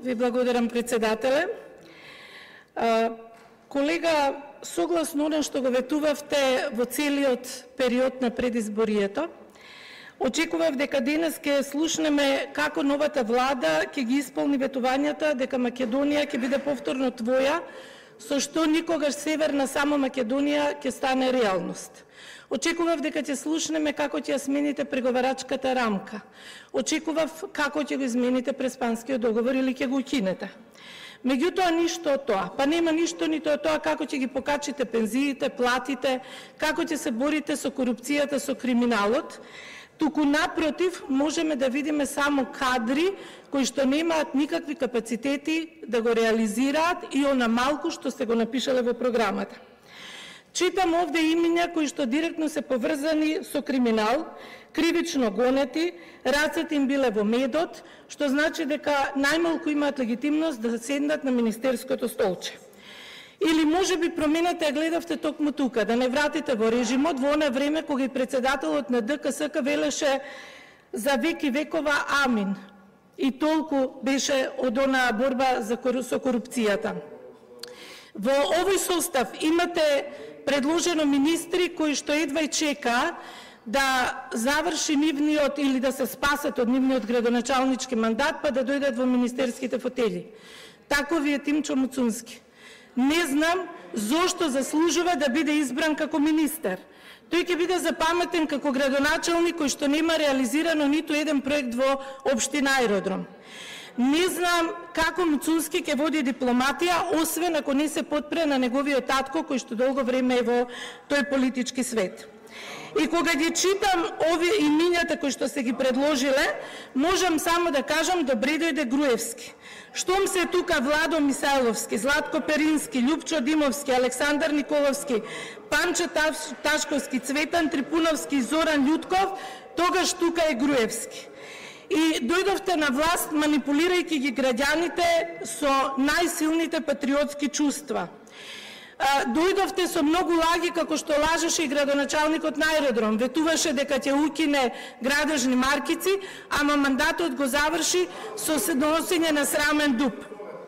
Ви благодарам, председателе. Колега, согласно оно што го ветувавте во целиот период на предизборието, очекував дека денес ќе слушнеме како новата влада ќе ги исполни ветувањата дека Македонија ќе биде повторно твоја, со што никогаш Северна само Македонија ќе стане реалност. Очекував дека ќе слушнеме како ќе ја смените преговарачката рамка. Очекував како ќе го измените Преспанскиот договор или ќе го укинете. Меѓутоа, ништо од тоа. Па нема ништо нито од тоа како ќе ги покачите пензиите, платите, како ќе се борите со корупцијата, со криминалот. Туку напротив, можеме да видиме само кадри кои што немаат никакви капацитети да го реализираат и она малку што сте го напишале во програмата. Читам овде имиња кои што директно се поврзани со криминал, кривично гонети, рацете им биле во медот, што значи дека најмалку имаат легитимност да седнат на министерското столче. Или можеби промената ја гледавте токму тука, да не вратите во режимот во она време кога и председателот на ДКСК велеше за веки векова амин. И толку беше од она борба со корупцијата. Во овој состав имате предложено министри кои што едва и чека да заврши нивниот или да се спасат од нивниот градоначалнички мандат па да дојдат во министерските фотели. Тако ви е Тимчо Муцунски. Не знам зошто заслужува да биде избран како министер. Тој ќе биде запаметен како градоначалник кој што нема реализирано ниту еден проект во општина Аеродром. Не знам како Муцунски ќе води дипломатија, освен ако не се подпре на неговиот татко кој што долго време е во тој политички свет. И кога ги читам овие имињата кои што се ги предложиле, можам само да кажам добре дојде Груевски. Штом се тука Владо Мисајловски, Златко Перински, Љупчо Димовски, Александар Николовски, Панче Ташковски, Цветан Трипуновски и Зоран Љутков, тогаш тука е Груевски. И дојдовте на власт манипулирајќи ги граѓаните со најсилните патриотски чувства. Дојдовте со многу лаги како што лажеше и градоначалникот на Аеродром. Ветуваше дека ќе укине градежни маркици, ама мандатот го заврши со носење на срамен дупп.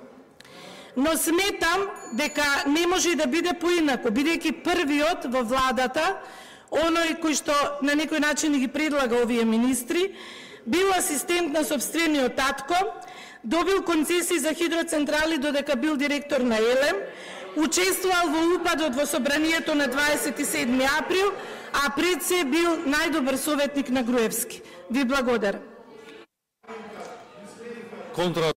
Но сметам дека не може да биде поинаку, бидејќи првиот во владата, оној кој што на некој начин ги предлага овие министри, бил асистент на сопствениот татко, добил концесии за хидроцентрали додека бил директор на ЕЛЕМ, учествувал во упадот во собранието на 27 април, а пред се бил најдобар советник на Груевски. Ви благодарам.